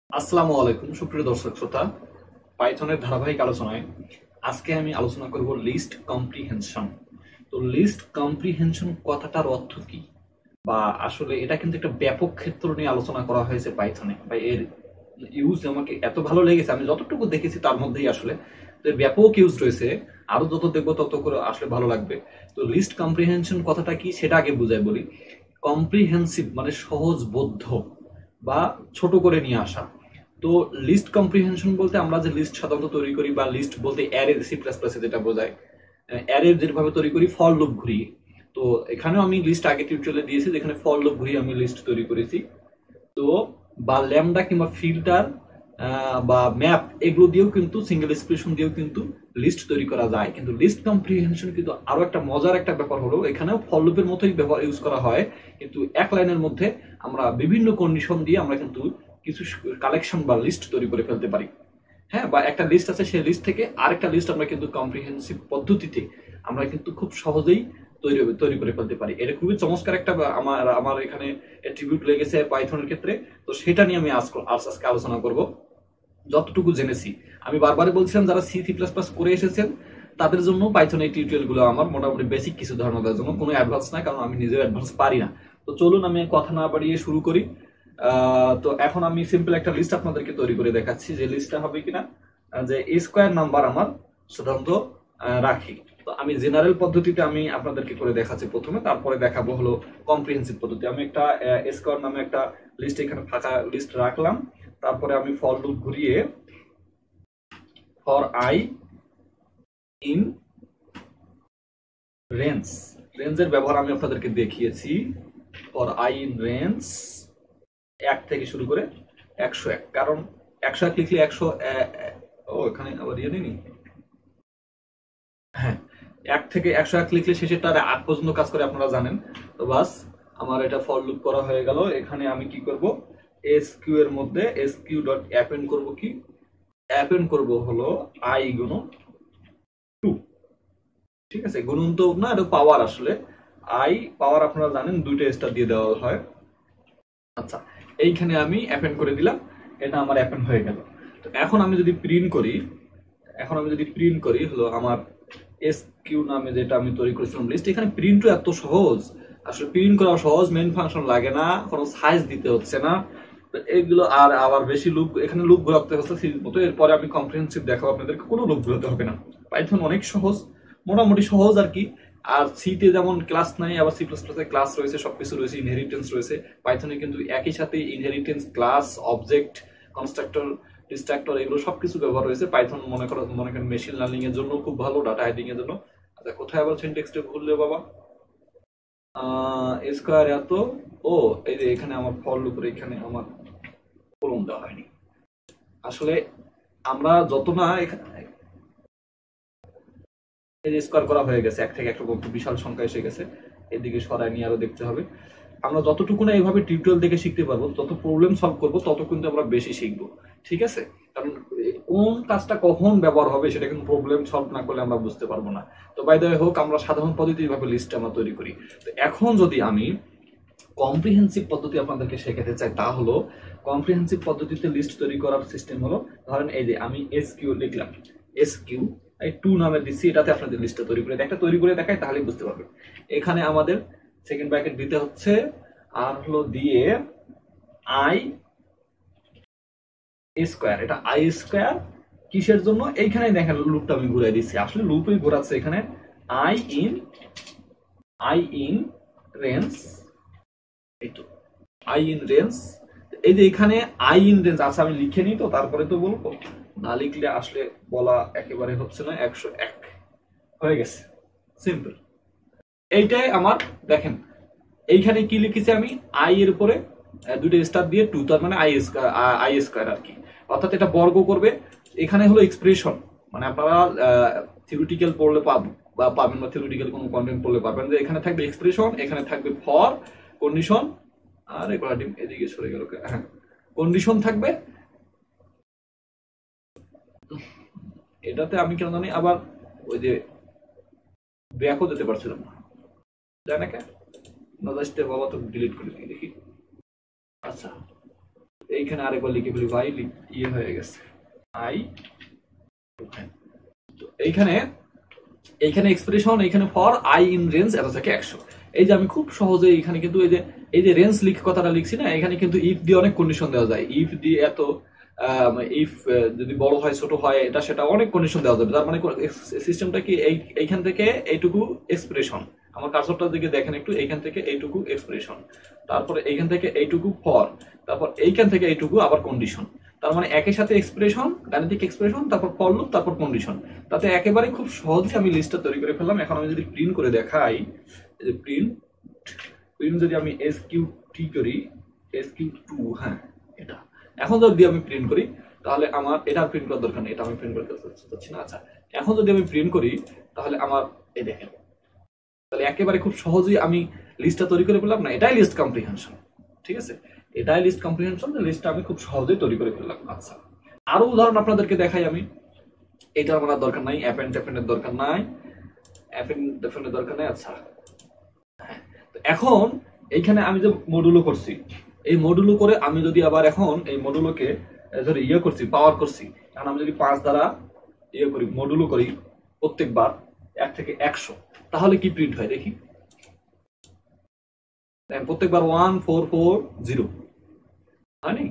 আসসালামু আলাইকুম সুপ্রিয় দর্শক শ্রোতা। পাইথনের ধারাবাহিক আলোচনায় আজকে আমি আলোচনা করব লিস্ট কম্প্রিহেনশন। তো লিস্ট কম্প্রিহেনশন কথাটার অর্থ কি, বা আসলে এটা কিন্তু একটা ব্যাপক ক্ষেত্র নিয়ে আলোচনা করা হয়েছে পাইথনে, বা এর ইউজ আমাকে এত ভালো লেগেছে, আমি যতটুকু দেখেছি তার মধ্যেই আসলে এর ব্যাপক ইউজ রয়েছে। আরো যত দেখবো তত করে আসলে ভালো লাগবে। তো লিস্ট কম্প্রিহেনশন কথাটা কি সেটা আগে বুঝাই বলি। কম্প্রিহেন্সিভ মানে সহজবোধ্য বা ছোট করে নিয়ে আসা। তো লিস্ট কম্প্রিহেনশন বলতে আমরা যে লিস্ট সাধারণত তৈরি করি, বা লিস্ট বলতে অ্যারে সি প্লাস প্লাসে যেটা বোঝায়, অ্যারে যেভাবে তৈরি করি ফর লুপ ঘুরিয়ে। তো এখানেও আমি লিস্ট আগে টিউটোরিয়ালে দিয়েছি, যেখানে ফর লুপ ঘুরিয়ে আমি লিস্ট তৈরি করেছি। তো বা ল্যামডা কিংবা ফিল্টার বা ম্যাপ এগুলো দিয়েও কিন্তু সিঙ্গেল এক্সপ্রেশন দিয়েও কিন্তু লিস্ট তৈরি করা যায়। কিন্তু লিস্ট কম্প্রিহেনশন কিন্তু আরো একটা মজার একটা ব্যাপার হলো, এখানেও ফর লুপের মতোই ব্যবহার ইউজ করা হয়, কিন্তু এক লাইনের মধ্যে আমরা বিভিন্ন কন্ডিশন দিয়ে আমরা কিন্তু কিছু কালেকশন বা লিস্ট তৈরি করে ফেলতে পারি। হ্যাঁ, বা একটা লিস্ট আছে, সেই লিস্ট থেকে আরেকটা লিস্ট আমরা কিন্তু কম্প্রিহেন্সিভ পদ্ধতিতে আমরা কিন্তু খুব সহজেই তৈরি তৈরি করে ফেলতে পারি। এটা খুবই চমৎকার একটা আমার আমার এখানে অ্যাট্রিবিউট লেগেছে পাইথনের ক্ষেত্রে। তো সেটা নিয়ে আমি আজকে আলোচনা করব যতটুকু জেনেছি। আমি বারবারই বলছিলাম যারা সি সি প্লাস প্লাস করে এসেছেন তাদের জন্য পাইথন এই টিউটোরিয়াল গুলো আমার মোটামুটি বেসিক কিছু ধারণা দেওয়ার জন্য, কোনো অ্যাডভান্স না, কারণ আমি নিজেও অ্যাডভান্স পারি না। তো চলুন আমি কথা না বাড়িয়ে শুরু করি। তো এখন আমি সিম্পল একটা লিস্ট আপনাদেরকে তৈরি করে দেখাচ্ছি, যে লিস্টটা হবে কিনা, যে স্কোয়ার নাম্বার আমার সাধারণত রাখি। তো আমি জেনারেল পদ্ধতিতে আমি আপনাদেরকে করে দেখাচ্ছি প্রথমে, তারপরে দেখাবো হলো কম্প্রিহেন্সিভ পদ্ধতি। আমি একটা স্কোয়ার নামে একটা লিস্ট এখানে ফাঁকা লিস্ট রাখলাম। তারপরে আমি ফর লুপ ঘুরিয়ে ফর আই ইন রেঞ্জ, রেঞ্জের ব্যবহার আমি আপনাদেরকে দেখিয়েছি। ফর আই ইন রেঞ্জ 1 থেকে শুরু করে 101, কারণ 101 লিখলে 100 ও এখানে আবার ইয়ে নেই। হ্যাঁ, 1 থেকে 101 লিখলে শেষেরটা 8 পর্যন্ত কাজ করে, আপনারা জানেন। তো বাস আমার এটা ফর লুপ করা হয়ে গেল। এখানে আমি কি করব, এসকিউ এর মধ্যে এসকিউ ডট অ্যাপেন্ড করব, কি অ্যাপেন্ড করব হলো আই গুণ 2। ঠিক আছে, গুণন তো না, এটা পাওয়ার আসলে। আই পাওয়ার আপনারা জানেন দুইটা স্টার দিয়ে দেওয়া হয়। আচ্ছা, এইখানে আমি অ্যাপেন্ড করে দিলাম, এটা আমার অ্যাপেন্ড হয়ে গেল। তো এখন আমি যদি প্রিন্ট করি, হলো আমার এস কিউ নামে যেটা আমি তৈরি করেছিলাম লিস্ট, এখানে প্রিন্টও এত সহজ। আসলে প্রিন্ট করা সহজ, মেইন ফাংশন লাগে না, কোনো সাইজ দিতে হচ্ছে না। তো এইগুলো আর আবার বেশি লুপ, এখানে লুপ ঘোরাতে হচ্ছে সিরিজ মতো। এরপরে আমি কম্প্রিহেন্সিভ দেখাবো আপনাদেরকে, কোনো লুপ ঘোরাতে হবে না। পাইথন অনেক সহজ, মোটামুটি সহজ আর কি। আর সিতে যেমন ক্লাস নাই, আবার সি প্লাস প্লাসে ক্লাস রয়েছে, সবকিছু রয়েছে, ইনহেরিটেন্স রয়েছে। পাইথনে কিন্তু একই সাথে inheritance, class, object, constructor, destructor এগুলো সবকিছু ব্যবহার হয়েছে। পাইথন মনে করেন মেশিন লার্নিং এর জন্য খুব ভালো, ডাটা হাইডিং এর জন্য। আচ্ছা, কোথায় আবার সিনট্যাক্সটা ভুললে বাবা, স্কয়ার এত, ও এই যে এখানে আমার ফর লুপের এখানে আমার কলম দেওয়া হয়নি। আসলে আমরা যত না এই যে স্কোয়ার করা হয়ে গেছে, 1 থেকে 100 পর্যন্ত বিশাল সংখ্যা এসে গেছে। এদিকে সরাই নিয়ে আরো দেখতে হবে। আমরা যতটুকু না এইভাবে টিউটোরিয়াল দেখে শিখতে পারবো, যত প্রবলেম সলভ করবো তত কিন্তু আমরা বেশি শিখবো। ঠিক আছে, কারণ কোন কাজটা কখন ব্যবহার হবে সেটা কিন্তু প্রবলেম সলভ না করলে আমরা বুঝতে পারবো না। তো বাই দ্য ওয়ে হোক, আমরা সাধারণ পদ্ধতি ভাবে লিস্ট আমরা তৈরি করি। তো এখন যদি আমি কম্প্রিহেন্সিভ পদ্ধতি আপনাদেরকে শেখাতে চাই, তা হলো কম্প্রিহেন্সিভ পদ্ধতিতে লিস্ট তৈরি করার সিস্টেম হলো, ধরেন এই যে আমি এস কিউ লিখলাম, এস কিউ এই 2 নামে দিচ্ছি, এটাতে আপনাদের লিস্টটা তৈরি করে একটা তৈরি করে দেখাই, তাহলেই বুঝতে পারবেন। এখানে আমাদের সেকেন্ড ব্র্যাকেট দিতে হচ্ছে, আর হলো দিয়ে আই স্কোয়ার, এটা আই স্কোয়ার কিসের জন্য, এইখানে দেখেন লুপটা আমি ঘুরাই দিচ্ছি, আসলে লুপই ঘোরাচ্ছে এখানে। I in i in range, এই তো আই ইন রেঞ্জ। এই যে এখানে আই ইন রেঞ্জ আছে, আমি লিখে নিই তো তারপরে তো বলবো, না লিখলে আসলে বলা একেবারে হচ্ছে না। 101 হয়ে গেছে, সিম্পল। এইটাই আমার, দেখেন এইখানে কি লিখেছি আমি, আই এর উপরে দুটো স্টার দিয়ে 2, তার মানে আই স্কয়ার আর কি, অর্থাৎ এটা বর্গ করবে। এখানে হলো এক্সপ্রেশন, মানে আপনারা থিওরিটিক্যাল পড়লে পাবেন, বা থিওরিটিক্যাল কোনো কন্টেন্ট পড়লে পাবেন, যে এখানে থাকবে এক্সপ্রেশন, এখানে থাকবে ফর কন্ডিশন, আর এদিকে সরে গেল, হ্যাঁ কন্ডিশন থাকবে। এটাতে আমি কেন জানি আবার ওই যে ব্যাকও দিতে পারছিলাম না, জানে কে না, জাস্ট বাবা তো ডিলিট করে দিই দেখি। আচ্ছা, এইখানে আরেকবার লিখে ফেলি ভাই, ইয়ে হয়ে গেছে আই। এইখানে এইখানে এক্সপ্রেশন, এইখানে ফর আই ইন রেঞ্জ এত থেকে 100। এই যে আমি খুব সহজে এইখানে কিন্তু এই যে রেঞ্জ কথাটা লিখছি না, এখানে কিন্তু ইফ দিয়ে অনেক কন্ডিশন দেওয়া যায়। ইফ দিয়ে এত, ইফ যদি বড় হয় ছোট হয় এটা সেটা অনেক কন্ডিশন দেওয়া যাবে। তার মানে সিস্টেমটা কি, এইখান থেকে এইটুকু এক্সপ্রেশন, আমার কার্সরটার দিকে দেখেন একটু, এইখান থেকে এইটুকু এক্সপ্রেশন, তারপরে এইখান থেকে এইটুকু ফর, তারপর এইখান থেকে এইটুকু আবার কন্ডিশন। তার মানে একই সাথে এক্সপ্রেশন, গাণিতিক এক্সপ্রেশন, তারপর ফর লুপ, তারপর কন্ডিশন। তাতে একেবারে খুব সহজে আমি লিস্টটা তৈরি করে ফেললাম। এখন আমি যদি প্রিন্ট করে দেখাই, যে প্রিন্ট যদি আমি SQ3 করি, SQ2, হ্যাঁ এটা, এখন যদি আমি প্রিন্ট করি তাহলে আমার এটা প্রিন্ট করার দরকার নেই, এটা আমি প্রিন্ট করতে চাচ্ছি না। আচ্ছা, এখন যদি আমি প্রিন্ট করি তাহলে আমার এই দেখেন, তাহলে একেবারে খুব সহজেই আমি লিস্টটা তৈরি করে ফেললাম না। এটাই লিস্ট কম্প্রিহেনশন, ঠিক আছে, এটাই লিস্ট কম্প্রিহেনশন, লিস্টটা আমি খুব সহজেই তৈরি করে ফেললাম। আচ্ছা, আরো উদাহরণ আপনাদেরকে দেখাই আমি। এটা আমার দরকার নাই, অ্যাপেন্ড ট্যাপেন্ডের দরকার নাই, অ্যাপেন্ড ট্যাপেন্ডের দরকার নাই। আচ্ছা, এখন এইখানে আমি যে মডুলো করছি, এই মডুলো করে আমি যদি আবার এখন এই মডুলোকে ধরে ইয়ে করছি, পাওয়ার করছি, এখন আমি যদি 5 দ্বারা ইয়ে করি, মডুলো করি প্রত্যেকবার 1 থেকে 100, তাহলে কি প্রিন্ট হয় দেখি। প্রত্যেকবার 1440 হয়নি,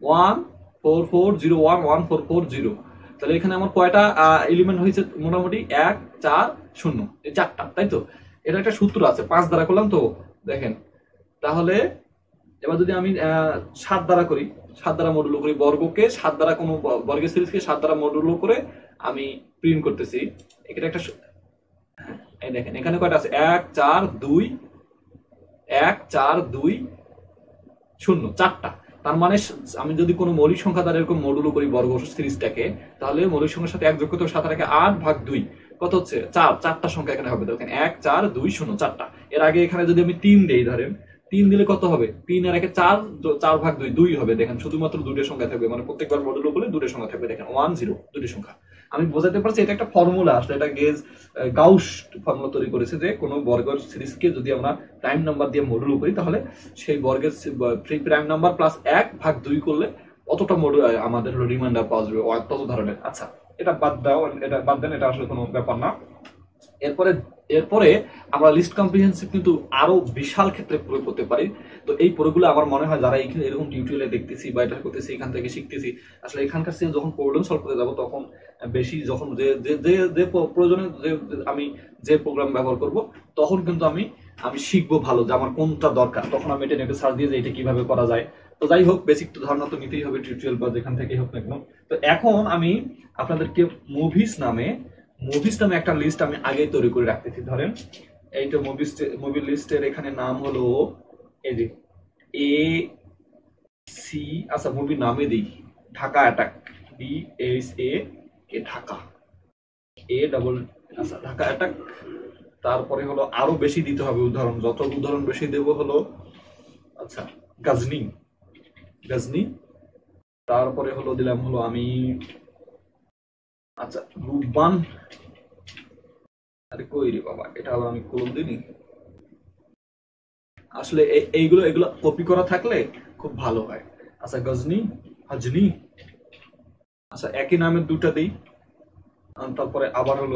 1440 1440। তাহলে এখানে আমার কয়টা এলিমেন্ট হয়েছে? মোটামুটি 1 4 0, এই 4টা, তাই তো? এটা একটা সূত্র আছে, 5 দ্বারা করলাম তো দেখেন। তাহলে এবার যদি আমি 7 দ্বারা করি, 7 দ্বারা মডুলো করি, বর্গকে 7 দ্বারা, কোনো বর্গের সিরিজকে 7 দ্বারা মডুলো করে আমি প্রিন্ট করতেছি। এখানে একটা, এই দেখেন এখানে কয়টা আছে, 1 4 2 1 4 2 0, 4টা। তার মানে আমি যদি কোনো মৌলিক সংখ্যা দ্বারা এরকম মডুলো করি বর্গ সিরিজটাকে, তাহলে মৌলিক সংখ্যার সাথে 1 যোগ করতে 7 রেখে 8 ভাগ 2 কত হচ্ছে 4, 4টা সংখ্যা এখানে হবে। দেখেন 1 4 2 0, 4টা। এর আগে এখানে যদি আমি 3 দেই, ধরেন 3 দিলে কত হবে, 3 এর একে 4, 4 ভাগ 2 2 হবে। দেখেন শুধুমাত্র দুটো সংখ্যা থাকবে, মানে প্রত্যেকবার মডুলো করলে দুটো সংখ্যা থাকবে। দেখেন 1 0 দুটো সংখ্যা। আমি বোঝাতে পারছি, এটা একটা ফর্মুলা আসলে, এটা গাউস ফর্মুলা তৈরি করেছে যে কোনো বর্গের সিরিজকে যদি আমরা প্রাইম নাম্বার দিয়ে মডুলো করি, তাহলে সেই বর্গের প্রাইম নাম্বার প্লাস 1 ভাগ 2 করলে অতটা মডুলো আমাদের রিমাইন্ডার পাওয়া যাবে, তত ধরনের। আচ্ছা, এটা বাদ দাও, এটা বাদ দেন, এটা আসলে কোনো ব্যাপার না। এরপরে আমরা লিস্ট কম্প্রিহেনসিভ কিন্তু আরো বিশাল ক্ষেত্রে প্রয়োগ করতে পারি। তো এই প্রয়োগগুলো আমার মনে হয় যারা এখানে এরকম টিউটোরিয়ালে দেখতেছি বা এটা করতেছি, এখান থেকে শিখতেছি, আসলে এখানকার থেকে যখন প্রবলেম সলভ করতে যাবো, তখন বেশি যখন যে প্রয়োজনে আমি যে প্রোগ্রাম ব্যবহার করব, তখন কিন্তু আমি শিখবো ভালো যে আমার কোনটা দরকার। তখন আমি এটা নেটে সার্চ দিয়ে যে এটা কিভাবে করা যায়। তো যাই হোক, বেসিক তো ধারণা তো নিতেই হবে টিউটোরিয়াল বা যেখান থেকেই হোক না কেন। তো এখন আমি আপনাদেরকে মুভিস নামে একটা লিস্ট আমি আগে তৈরি করে রাখতেছি। ধরেন এইটা মুভি লিস্টের এখানে নাম হলো এই যে AC। আচ্ছা, মুভি নামে দিই ঢাকা অ্যাটাক, DHA ঢাকা, আচ্ছা ঢাকা অ্যাটাক। তারপরে হলো আরো বেশি দিতে হবে উদাহরণ, যত উদাহরণ বেশি দেব হলো, আচ্ছা গজনি। তারপরে হলো দিলাম হলো আমি, আচ্ছা রূপবান। আরে কই রে বাবা, এটা হলো আমি কলম দিইনি আসলে। এগুলো কপি করা থাকলে খুব ভালো হয়। আচ্ছা গজনি, হাজনি, আচ্ছা একই নামের দুটা দিই। তারপরে আবার হলো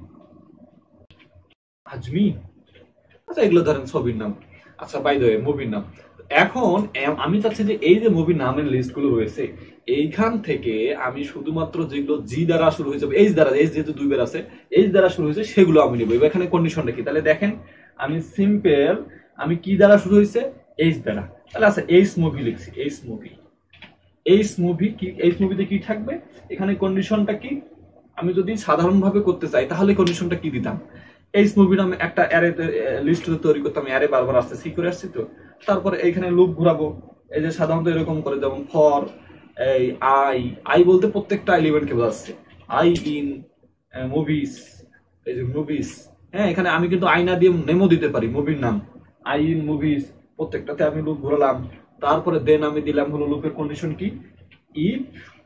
হাজমি। আচ্ছা এগুলো ধরেন ছবির নাম। আচ্ছা বাই দ্য ওয়ে, মুভির নাম। এখন আমি চাচ্ছি যে এই যে মুভির নামের লিস্ট গুলো রয়েছে, এইখান থেকে আমি শুধুমাত্র যেগুলো জি দ্বারা শুরু হয়েছে, এইচ দ্বারা, এইচ যেহেতু 2 বার আছে, এইচ দ্বারা শুরু হয়েছে সেগুলো আমি নিব। এখানে কন্ডিশনটা কি, তাহলে দেখেন আমি সিম্পল, আমি কি দ্বারা শুরু হয়েছে, এইচ দ্বারা। তাহলে আচ্ছা এইচ মুভি লিখছি, এইচ মুভি কি, এইচ মুভিতে কি থাকবে, এখানে কন্ডিশনটা কি। আমি যদি সাধারণভাবে করতে চাই তাহলে কন্ডিশনটা কি দিতাম, এইচ মুভি নামে একটা অ্যারে লিস্ট তৈরি করতাম, অ্যারে বারবার আসছে, সি করে আসছি তো। তারপরে এইখানে লুপ ঘোরাবো, এই যে সাধারণত এরকম করে, যেমন ফর এই আই বলতে প্রত্যেকটা এলিমেন্টকে বোঝাচ্ছে, আই ইন মুভিস, এই যে মুভিস। হ্যাঁ, এখানে আমি কিন্তু আই না দিয়ে নেমও দিতে পারি, মুভির নাম আই ইন মুভিস, প্রত্যেকটাতে আমি লুপ ঘোরালাম। তারপরে দেন আমি দিলাম হলো লুপের কন্ডিশন কি, if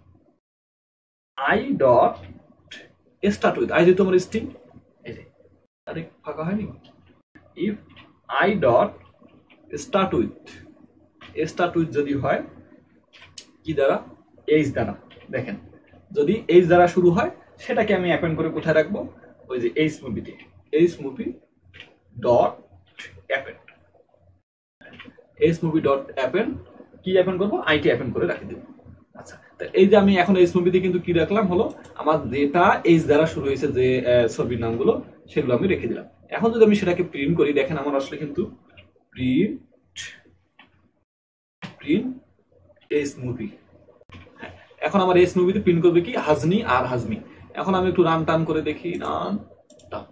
i dot start with, i যেহেতু আমার স্ট্রিং, এই যে আরে ফাঁকা হয়নি, if i dot start with যদি হয়, কি দ্বারা? এইচ দ্বারা। দেখেন যদি এইচ দ্বারা শুরু হয় সেটাকে আমি অ্যাপেন্ড করে কোথায় রাখবো? ওই যে এইচ মুভিতে, h movie dot append, h movie dot append কি অ্যাপেন্ড করবো? আইটি অ্যাপেন্ড করে রাখি দেবো। আচ্ছা, তো এই যে আমি এখন এইচ মুভিতে কিন্তু কি রাখলাম হলো আমার যেটা এইচ দ্বারা শুরু হয়েছে যে ছবির নামগুলো সেগুলো আমি রেখে দিলাম। এখন যদি আমি সেটাকে প্রিন্ট করি, দেখেন আমার আসলে কিন্তু প্রিন্ট প্রিন্ট এইচ মুভি। এখন আমার এইচ মুভিতে প্রিন্ট করবে কি? হাজনি আর হাজমি। এখন আমি একটু রান টান করে দেখি, রান টান।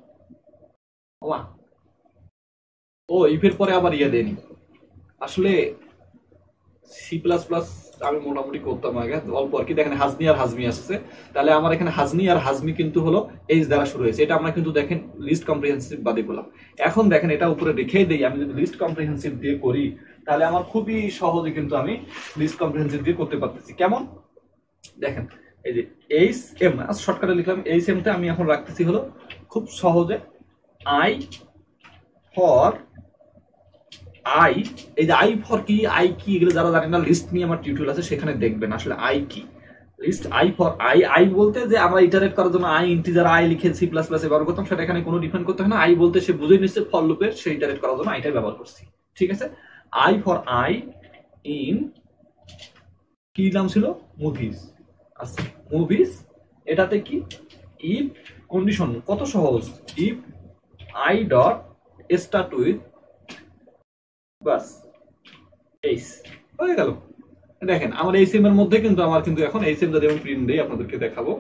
ও ইফের পরে আবার ইয়ে দেয়নি। আসলে সি প্লাস প্লাস আমি মোটামুটি করতাম আগে অল্প আর কি। দেখেন হাজনি আর হাজমি আসছে, তাহলে আমার এখানে হাজনি আর হাজমি কিন্তু হলো এইচ দ্বারা শুরু হয়েছে। এটা আমরা কিন্তু দেখেন লিস্ট কম্প্রিহেন্সিভ বাদে করলাম। এখন দেখেন এটা উপরে রেখেই দেই, আমি যদি লিস্ট কম্প্রিহেন্সিভ দিয়ে করি তাহলে আমার খুবই সহজে কিন্তু আমি লিস্ট কম্প্রিহেন্সিভ দিয়ে করতে পারতেছি। কেমন? দেখেন এই যে এইচ এম, শর্টকাটে লিখলাম এইচ এমটা আমি এখন রাখতেছি হলো খুব সহজে আই ফর আই। এই যে আই ফর কি, আই কি, এগুলো যারা জানেন না লিস্ট নিয়ে আমার টিউটোরিয়াল আছে সেখানে দেখবেন আসলে আই কি। List i for i, i বলতে যে আমরা ইটারেট করার জন্য আই ইন্টিজার আই লিখে সি প্লাস প্লাস ব্যবহার করতাম, সেটা এখানে কোনো ডিফাইন করতে হয় না। আই বলতে সে বুঝে নিচ্ছে ফর লুপের, সেই ইটারেট করার জন্য আইটাই ব্যবহার করছি। ঠিক আছে, আই ফর আই ইন কি নাম ছিল? মুভিজ। আচ্ছা মুভিজ, এটাতে কি ইফ কন্ডিশন কত সহজ, if i dot start with বাস এইচ, হয়ে গেল। দেখেন আমার এই সিম এর মধ্যে কিন্তু আমার কিন্তু এখন এই সিম যদি আমি প্রিন্ট দেই আপনাদেরকে দেখাবো।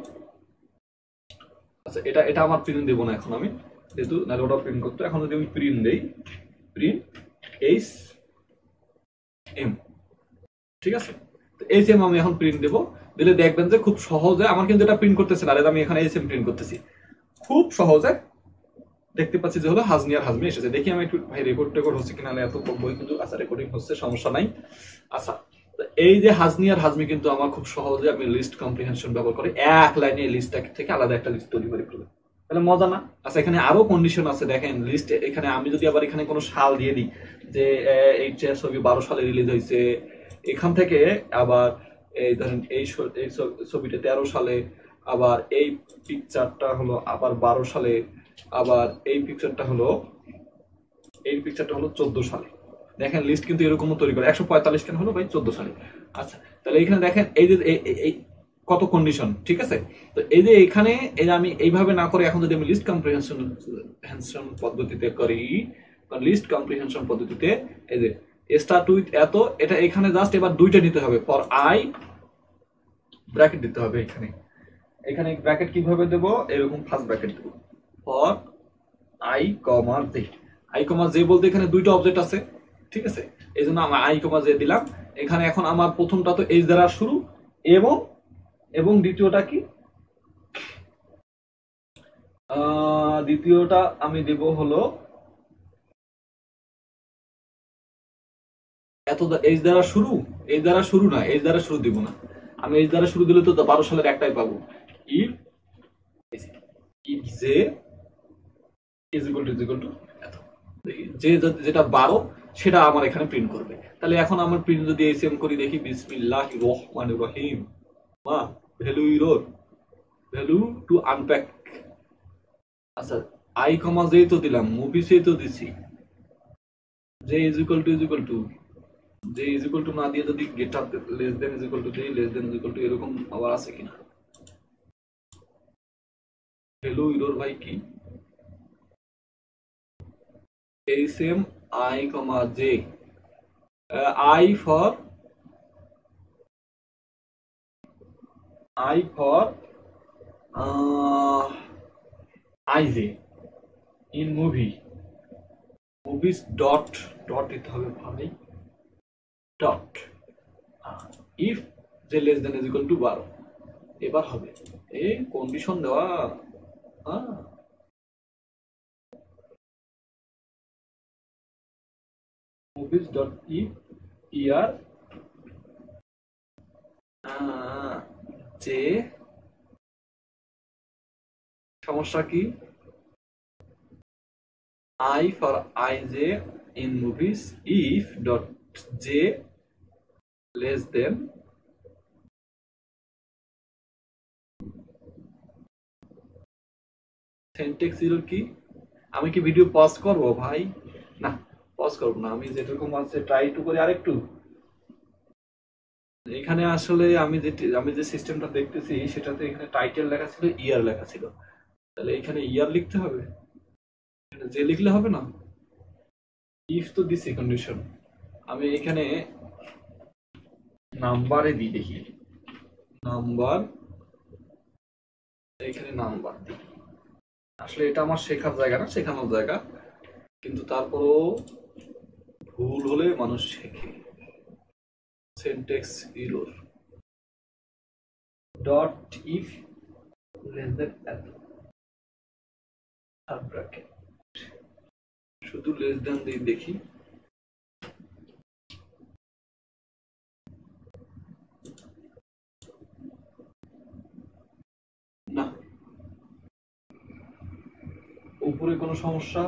আচ্ছা এটা এটা আমার প্রিন্ট দেবো না এখন আমি, যেহেতু নাহলে ওটা প্রিন্ট করতে। এখন যদি আমি প্রিন্ট দেই প্রিন্ট এইচ এম, ঠিক আছে, এইচ এম আমি এখন প্রিন্ট দেবো। দিলে দেখবেন যে খুব সহজে আমার কিন্তু এটা প্রিন্ট করতেছে না, আমি এখানে এইচ এম প্রিন্ট করতেছি, খুব সহজে দেখতে পাচ্ছি যে হলো হাজনি আর হাজমি এসেছে। দেখি আমি একটু ভাই রেকর্ড হচ্ছে কিনা, এত বই কিন্তু আচ্ছা রেকর্ডিং হচ্ছে, সমস্যা নাই। আচ্ছা এই যে হাজনি আর হাজমি কিন্তু আমার খুব সহজে আমি লিস্ট কম্প্রিহেনশন ব্যবহার করে এক লাইনে এই লিস্টটা থেকে আলাদা একটা লিস্ট তৈরি করে ফেলবো। তাহলে মজা না? আচ্ছা এখানে আরো কন্ডিশন আছে, দেখেন লিস্ট এখানে আমি যদি আবার এখানে কোনো সাল দিয়ে দিই যে এই ছবি 12 সালে রিলিজ হয়েছে, এখান থেকে আবার এই ধরেন এই ছবিটা 13 সালে, আবার এই পিকচারটা হলো আবার 12 সালে, আবার এই পিকচারটা হলো 14 সালে। দেখেন লিস্ট কিন্তু এরকমও তৈরি করে। 145 কেন হলো ভাই? 14 সালে। আচ্ছা তাহলে এখানে দেখেন এই যে এই কত কন্ডিশন, ঠিক আছে। তো এই যে এখানে আমি এইভাবে না করে এখন যদি আমি লিস্ট কম্প্রিহেনশন পদ্ধতিতে করি, লিস্ট কম্প্রিহেনশন পদ্ধতিতে এই যে স্টার্ট উইথ এত, এটা এখানে জাস্ট এবার দুইটা নিতে হবে, ফর আই ব্র্যাকেট দিতে হবে এখানে। এখানে ব্র্যাকেট কিভাবে দেব? এরকম ফার্স্ট ব্র্যাকেট দেব, for i comma j. I comma j বলতে এখানে দুইটা অবজেক্ট আছে, ঠিক আছে, এই জন্য আমরা আই কমা জে দিলাম। এখানে এখন আমার প্রথমটা তো এইচ দ্বারা শুরু, এবং এবং দ্বিতীয়টা কি? দ্বিতীয়টা আমি দেব হলো এত এইচ দ্বারা শুরু, এইচ দ্বারা শুরু না, এইচ দ্বারা শুরু দিব না আমি। এইচ দ্বারা শুরু দিলে তো 12 সালের একটাই পাবো, if if j is equal to এত, যে যেটা 12 সেটা আমার এখানে প্রিন্ট করবে। তাহলে এখন আমার প্রিন্ট যদি এসএম করি, দেখি বিসমিল্লাহির রহমানির রহিম, মা value error value to unpack. আচ্ছা আই কমা জে তো দিলাম, মুভিসে তো দিছি j is equal to j is equal to না দিয়ে যদি greater less than is equal to দেই, less than is equal to এরকম আবার আছে কিনা? ভ্যালু ইরোর ভাই কি? same I comma j, I for ij in movies dot দিতে হবে ভাই, dot if j less than is equal to 12। এবার হবে এই কন্ডিশন দেওয়া, movies dot if year j, সমস্যা কি? I for ij in movies if dot j less than syntax error কি? আমি কি ভিডিও পজ করব ভাই? না, পজ করব না, আমি যেরকম আছে ট্রাই টু করি আরেকটু। এখানে আসলে আমি যে সিস্টেমটা দেখতেছি সেটাতে এখানে টাইটেল লেখা ছিল, ইয়ার লেখা ছিল। তাহলে এখানে ইয়ার লিখতে হবে, এখানে যে লিখলে হবে না। ইফ তো দিছি কন্ডিশন, আমি এখানে নাম্বারে দিই, দেখি নাম্বার, এখানে নাম্বার দিই। আসলে এটা আমার শেখার জায়গা না, শেখানোর জায়গা, কিন্তু তারপরও ভুল হলে মানুষ শেখে। Syntax error dot if less than এত, আর ব্র্যাকেট, শুধু লেস দ্যান দিয়ে দেখি। না, উপরে কোনো সমস্যা?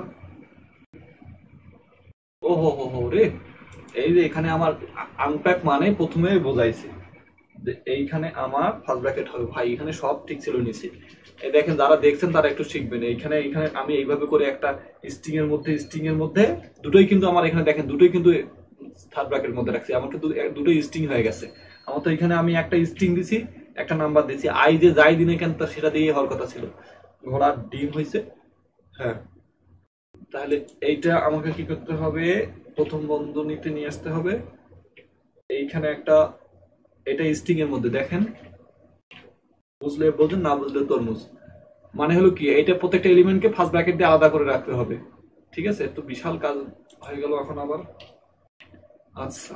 ও হো হো হো রে, এই যে এখানে আমার আনপ্যাক মানে প্রথমে বোঝাইছে যে এইখানে আমার ফার্স্ট ব্র্যাকেট হবে। ভাই এখানে সব ঠিক ছিল নিচে, এই দেখেন যারা দেখছেন তারা একটু শিখবেন। এইখানে এখানে আমি এইভাবে করে একটা স্ট্রিং এর মধ্যে দুটোই কিন্তু আমার এখানে দেখেন দুটোই কিন্তু থার্ড ব্র্যাকেটের মধ্যে রাখছি, আমার কিন্তু দুটোই স্ট্রিং হয়ে গেছে। আমার তো এখানে আমি একটা স্ট্রিং দিছি, একটা নাম্বার দিছি, আই যে যাই দিনে কেন সেটা দিয়ে হওয়ার কথা ছিল, ঘোড়ার ডিম হয়েছে। হ্যাঁ, তাহলে এইটা আমাকে কি করতে হবে, প্রথম বন্ধনীতে নিয়ে আসতে হবে। এইখানে একটা, এটা স্ট্রিং এর মধ্যে দেখেন, বুঝলে বোঝেন, না বুঝলে তরমুজ। মানে হলো কি, এইটা প্রত্যেকটা এলিমেন্টকে ফার্স্ট ব্র্যাকেট দিয়ে আলাদা করে রাখতে হবে। ঠিক আছে, তো বিশাল কাজ হয়ে গেল এখন আবার। আচ্ছা,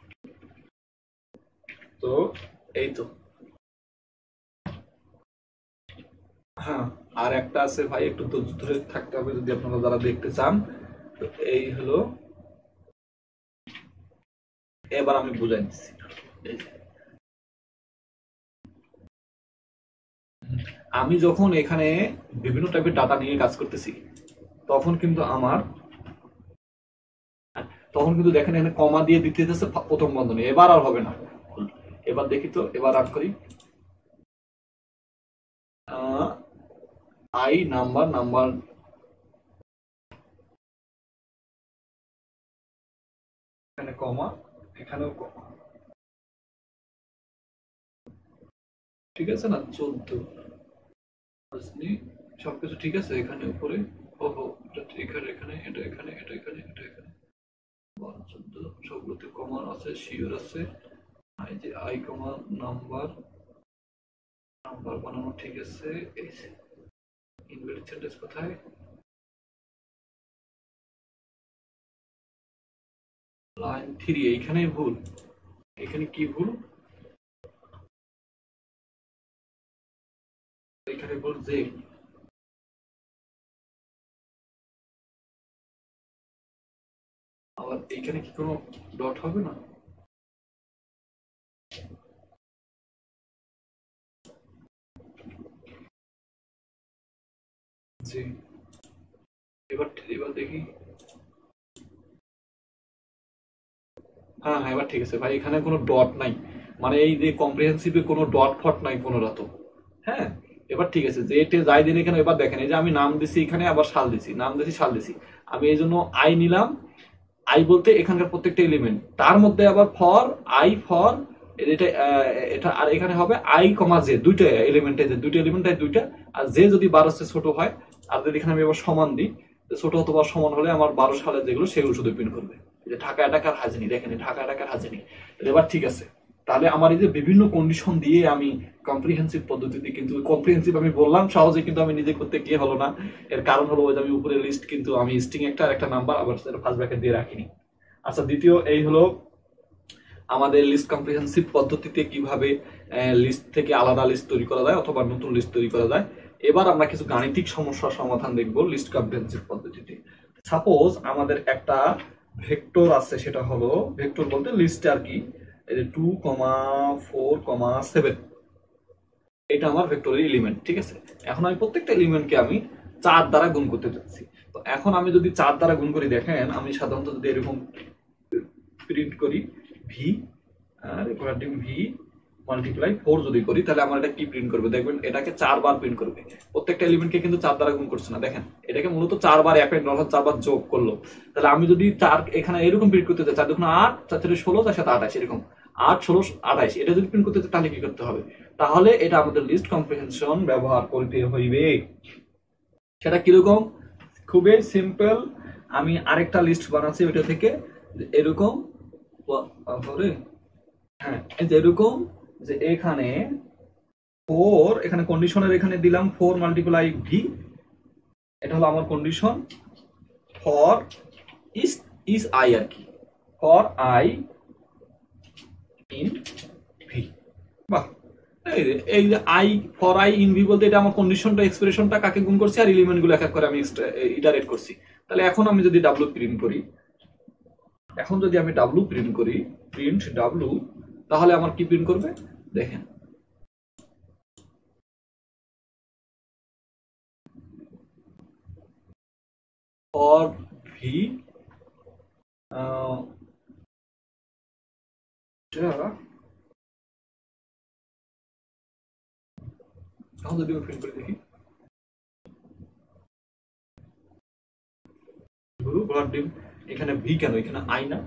তো এই তো, হ্যাঁ, আর একটা আছে ভাই, একটু ধরে থাকতে হবে যদি আপনারা যারা দেখতে চান। তো এই হলো, এবার আমি বুঝাই দিচ্ছি। আমি যখন এখানে বিভিন্ন টাইপের ডাটা নিয়ে কাজ করতেছি তখন কিন্তু দেখেন এখানে কমা দিয়ে দিতে হচ্ছে প্রথম বন্ধনী, এবার আর হবে না। এবার দেখি তো, এবার রান করি। আই নাম্বার, এখানে কমা, এখানেও কমা, ঠিক আছে না? 14 সবকিছু ঠিক আছে এখানে উপরে। ওহো, এখানে এখানে এটা এখানে এটা এখানে এটা এখানে 12 14 সবগুলোতে কমা আছে, শিওর আছে। এই যে আই কমা নাম্বার, নাম্বার বানানো ঠিক আছে। এই যে ইনভার্টেড সেন্টেন্স কোথায়, লাইন 3, এইখানেই ভুল। এখানে কি ভুল, এখানে ভুল যে, আবার এখানে কি কোনো ডট হবে না? জি, এবার এবার দেখি। হ্যাঁ হ্যাঁ, এবার ঠিক আছে ভাই, এখানে কোনো ডট নাই, মানে এই যে কম্প্রিহেন্সিভে কোনো ডট ফট নাই কোনো রাতো। হ্যাঁ, এবার ঠিক আছে, যে এটে যাই দিন এখানে। এবার দেখেন, এই যে আমি নাম দিছি এখানে, আবার সাল দিছি, নাম দিছি সাল দিছি, আমি এই জন্য আই নিলাম। আই বলতে এখানকার প্রত্যেকটা এলিমেন্ট, তার মধ্যে আবার ফর আই ফর এটা এটা, আর এখানে হবে আই কমা জে, দুইটা এলিমেন্টে, যে দুইটা এলিমেন্ট দুইটা, আর জে যদি 12 চেয়ে ছোট হয়, আর যদি এখানে আমি আবার সমান দিই, ছোট অথবা সমান হলে আমার 12 সালের যেগুলো সেগুলো শুধু প্রিন্ট করবে। এই যে ঢাকা এটাকার হাজিনি, দেখেন ঢাকা এটাকার হাজিনি। এবার ঠিক আছে, তাহলে আমার এই যে বিভিন্ন কন্ডিশন দিয়ে আমি কম্প্রিহেন্সিভ পদ্ধতিতে, কিন্তু কম্প্রিহেন্সিভ আমি বললাম সহজে, কিন্তু আমি নিজে করতে গিয়ে হলো না। এর কারণ হলো ওই যে আমি উপরে লিস্ট, কিন্তু আমি স্ট্রিং একটা আর একটা নাম্বার আবার ফার্স্ট ব্র্যাকেট দিয়ে রাখিনি। আচ্ছা, দ্বিতীয় এই হলো আমাদের লিস্ট কম্প্রিহেন্সিভ পদ্ধতিতে কিভাবে লিস্ট থেকে আলাদা লিস্ট তৈরি করা যায় অথবা নতুন লিস্ট তৈরি করা যায়। এবার আমরা কিছু গাণিতিক সমস্যার সমাধান দেখব লিস্ট কম্প্রিহেন্সিভ পদ্ধতিতে। সাপোজ আমাদের একটা ভেক্টর আছে, সেটা হলো, ভেক্টর বলতে লিস্ট আর কি, এই যে 2,4,7, এটা আমার ভেক্টরের এলিমেন্ট। ঠিক আছে, এখন আমি প্রত্যেকটা এলিমেন্টকে আমি 4 দ্বারা গুণ করতে যাচ্ছি। তো এখন আমি যদি 4 দ্বারা গুণ করি, দেখেন আমি সাধারণত যদি এরকম প্রিন্ট করি ভি, আর ভি মাল্টিপ্লাই 4 যদি করি তাহলে আমার এটা কি প্রিন্ট করবে দেখবেন, এটাকে 4 বার প্রিন্ট করবে। প্রত্যেকটা এলিমেন্টকে কিন্তু 4 দ্বারা গুণ করছে না, দেখেন এটাকে মূলত 4 বার অ্যাপেন্ড অর্থাৎ 4 বার যোগ করলো। তাহলে আমি যদি 4 এখানে এরকম প্রিন্ট করতে চাই 4 দুগুণ 8, 4 4 16, 4 7 28 এরকম 8 16 28 এটা যদি প্রিন্ট করতে চাই তাহলে কি করতে হবে? তাহলে এটা আমাদের লিস্ট কম্প্রিহেনশন ব্যবহার করতে হইবে। সেটা কিরকম? খুবই সিম্পল। আমি আরেকটা লিস্ট বানাচ্ছি ওইটা থেকে এরকম, হ্যাঁ এই যে এরকম, যে এখানে 4 এখানে কন্ডিশনের এখানে দিলাম 4 মাল্টিপ্লাই ভি, এটা হলো আমার কন্ডিশন ফর ইস আই আর কি, ফর আই ইন ভি। বাহ, এই যে i for i in v বলতে এটা আমার কন্ডিশনটা এক্সপ্রেশনটা কাকে গুণ করছি আর এলিমেন্ট গুলো এক এক করে আমি ইটারেট করছি। তাহলে এখন আমি যদি ডাব্লু প্রিন্ট করি, এখন যদি আমি ডাব্লু প্রিন্ট করি, প্রিন্ট ডাব্লু, তাহলে আমার কি প্রিন্ট করবে দেখেন, ফর ভি এখন যদি আমি প্রিন্ট করে দেখি, এখানে ভি কেন, এখানে আই না,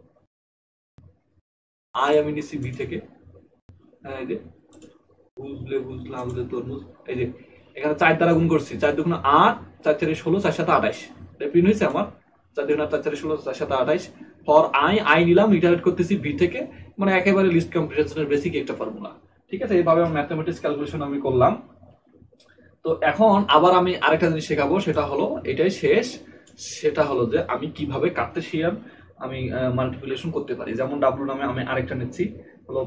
আই আমি নিচ্ছি ভি থেকে, এই যে বুঝলাম যে তরমুজ, এই যে এখানে 4 দ্বারা গুণ করছি, 4 দুগুণ 8, 4 4 16, 4 7 28 প্রিন্ট হয়েছে আমার 4 দুগুণ 8, 4 4 16, 4 7 28 ফর আই নিলাম, ইটারেট করতেছি ভি থেকে, মানে একেবারে লিস্ট কম্প্রিহেনশনের বেসিক একটা ফর্মুলা। ঠিক আছে, এইভাবে আমার ম্যাথমেটিক্স ক্যালকুলেশন আমি করলাম। তো এখন আবার আমি আরেকটা জিনিস শেখাবো, সেটা হলো এটাই শেষ, সেটা হলো যে আমি কিভাবে কার্টেসিয়ান আমি মাল্টিপ্লিকেশন করতে পারি। যেমন ডাব্লু নামে আমি আরেকটা নিচ্ছি হলো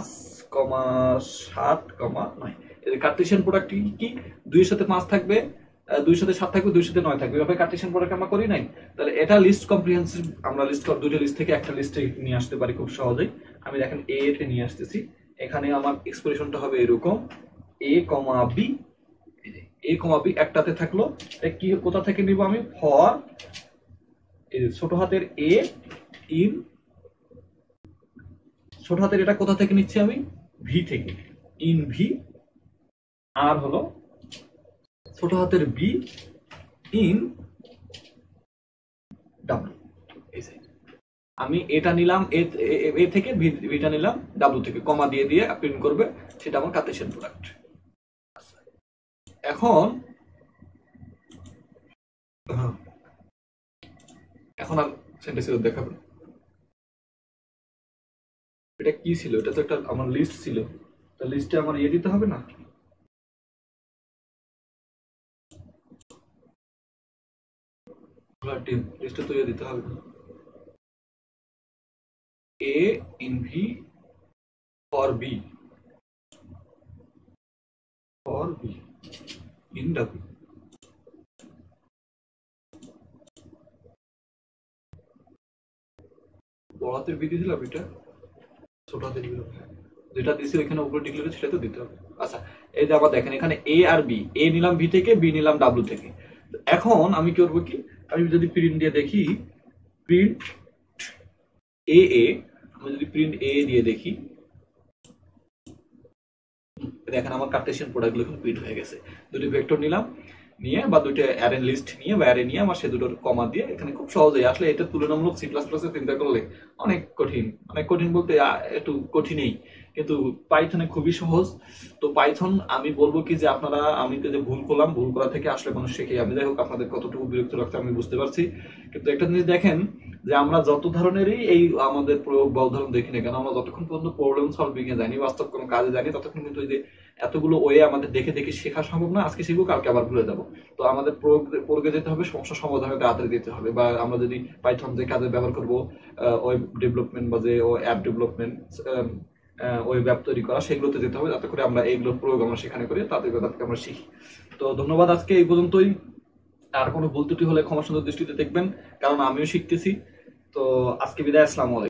5,7,9, এই কার্টেসিয়ান প্রোডাক্ট কি 2 এর সাথে 5 থাকবে, 2 এর সাথে 7 থাকবে, 2 এর সাথে 9 থাকবে, এভাবে কার্টেসিয়ান প্রোডাক্ট আমরা করি নাই। তাহলে এটা লিস্ট কম্প্রিহেনসিভ, আমরা দুটো লিস্ট থেকে একটা লিস্টে নিয়ে আসতে পারি খুব সহজেই। আমি দেখেন এ তে নিয়ে আসতেছি, এখানে আমার এক্সপ্রেশনটা হবে এরকম এ কমা বি, এ কমা বি একটাতে থাকলো, কি কোথা থেকে নিব আমি, ফর ছোট হাতের এ ইন, ছোট হাতের এটা কোথা থেকে নিচ্ছি আমি, ভি থেকে, ইন ভি, আর হলো ছোট হাতের বি ইন ডাব্লু। আমি এটা নিলাম এ থেকে, ভিটা নিলাম ডাব্লু থেকে, কমা দিয়ে দিয়ে প্রিন্ট করবে, সেটা আমার কার্টেসিয়ান প্রোডাক্ট। এখন আর সেন্টেন্স দেখাবেন, এটা কি ছিল, এটা তো একটা আমার লিস্ট ছিল, তো লিস্টে আমার ইয়ে দিতে হবে না, লিস্টে তো ইয়ে দিতে হবে না, a in v for b, for b in ডাব্লু। বড় হাতের বি দিয়ে দিলাম, এটা ছোট হাতের বি, যেটা দিছি ওইখানে উপরে ডিক্লেয়ার সেটা তো দিতে হবে। আচ্ছা, এই যে আবার দেখেন এখানে এ আর বি, এ নিলাম ভি থেকে, বি নিলাম ডাব্লু থেকে। এখন আমি কি করবো কি, আমি যদি প্রিন্ট দিয়ে দেখি, প্রিন্ট এ, আমি যদি প্রিন্ট এ দিয়ে দেখি, দেখেন আমার কার্টেসিয়ান প্রোডাক্টগুলো এখন প্রিন্ট হয়ে গেছে। দুটি ভেক্টর নিলাম, নিয়ে বা দুটো অ্যারে লিস্ট নিয়ে বা অ্যারে নিয়ে আমার সে দুটোর কমা দিয়ে এখানে খুব সহজেই, আসলে এটা তুলনামূলক সি প্লাস প্লাসে চিন্তা করলে অনেক কঠিন, অনেক কঠিন বলতে একটু কঠিনই, কিন্তু পাইথনে খুবই সহজ। তো পাইথন আমি বলবো কি যে আপনারা, আমি তো যে ভুল করলাম, ভুল করা থেকে আসলে মানুষ শেখে, আমি যাই হোক আপনাদের কতটুকু বিরক্ত রাখতে আমি বুঝতে পারছি, কিন্তু একটা জিনিস দেখেন যে আমরা যত ধরনেরই এই আমাদের প্রয়োগ বা উদাহরণ দেখি না কেন, আমরা যতক্ষণ পর্যন্ত প্রবলেম সলভিং এ যাইনি, বাস্তব কোনো কাজে যাইনি, ততক্ষণ কিন্তু এই যে এতগুলো ওয়ে আমাদের দেখে দেখে শেখা সম্ভব না। আজকে শিখবো, কালকে আবার ভুলে যাবো। তো আমাদের প্রয়োগে যেতে হবে, সমস্যা সমাধানে তাড়াতাড়ি দিতে হবে, বা আমরা যদি পাইথন যে কাজে ব্যবহার করবো, ওয়েব ডেভেলপমেন্ট বা যে অ্যাপ ডেভেলপমেন্ট, ওয়েব অ্যাপ তৈরি করা, সেগুলোতে যেতে হবে, যাতে করে আমরা এইগুলোর প্রয়োগ আমরা সেখানে করি, তাদেরকে আমরা শিখি। তো ধন্যবাদ, আজকে এই পর্যন্তই। আর কোনো ভুল ত্রুটি হলে ক্ষমা সুন্দর দৃষ্টিতে দেখবেন, কারণ আমিও শিখতেছি। তো আজকে বিদায়, আসসালামু আলাইকুম।